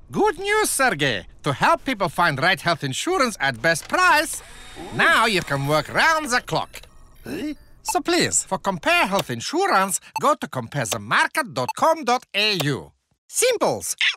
Good news, Sergey. To help people find right health insurance at best price, now you can work round the clock. So please, for Compare Health Insurance, go to comparethemarket.com.au. Simples.